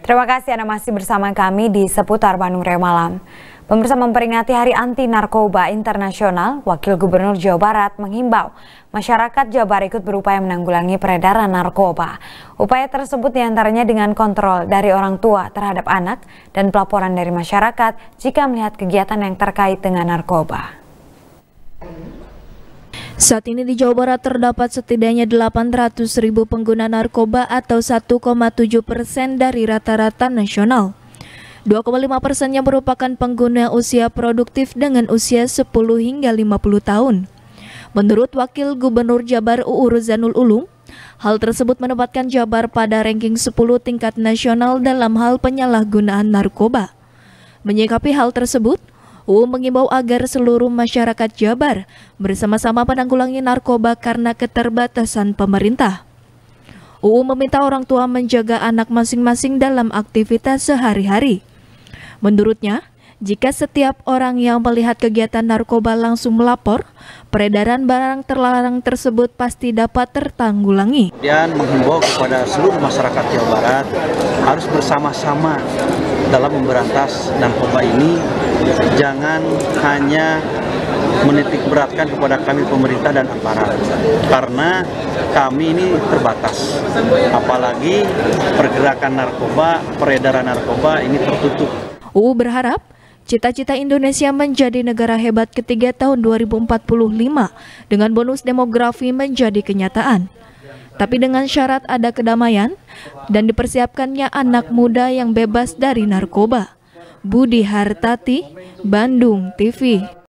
Terima kasih Anda masih bersama kami di seputar Bandung Raya Malam. Pemirsa, memperingati Hari Anti Narkoba Internasional, Wakil Gubernur Jawa Barat menghimbau masyarakat Jabar ikut berupaya menanggulangi peredaran narkoba. Upaya tersebut diantaranya dengan kontrol dari orang tua terhadap anak dan pelaporan dari masyarakat jika melihat kegiatan yang terkait dengan narkoba. Saat ini di Jawa Barat terdapat setidaknya 800.000 pengguna narkoba atau 1,7% dari rata-rata nasional. 2,5%-nya merupakan pengguna usia produktif dengan usia 10 hingga 50 tahun. Menurut Wakil Gubernur Jabar UU Ruzanul Ulum, hal tersebut menempatkan Jabar pada ranking 10 tingkat nasional dalam hal penyalahgunaan narkoba. Menyikapi hal tersebut, UU mengimbau agar seluruh masyarakat Jabar bersama-sama menanggulangi narkoba karena keterbatasan pemerintah. UU meminta orang tua menjaga anak masing-masing dalam aktivitas sehari-hari. Menurutnya, jika setiap orang yang melihat kegiatan narkoba langsung melapor, peredaran barang terlarang tersebut pasti dapat tertanggulangi. Dan menghimbau kepada seluruh masyarakat Jawa Barat harus bersama-sama dalam memberantas narkoba ini. Jangan hanya menitik beratkan kepada kami pemerintah dan aparat, karena kami ini terbatas. Apalagi pergerakan narkoba, peredaran narkoba ini tertutup. UU berharap cita-cita Indonesia menjadi negara hebat ketiga tahun 2045 dengan bonus demografi menjadi kenyataan. Tapi dengan syarat ada kedamaian dan dipersiapkannya anak muda yang bebas dari narkoba. Budi Hartati, Bandung TV.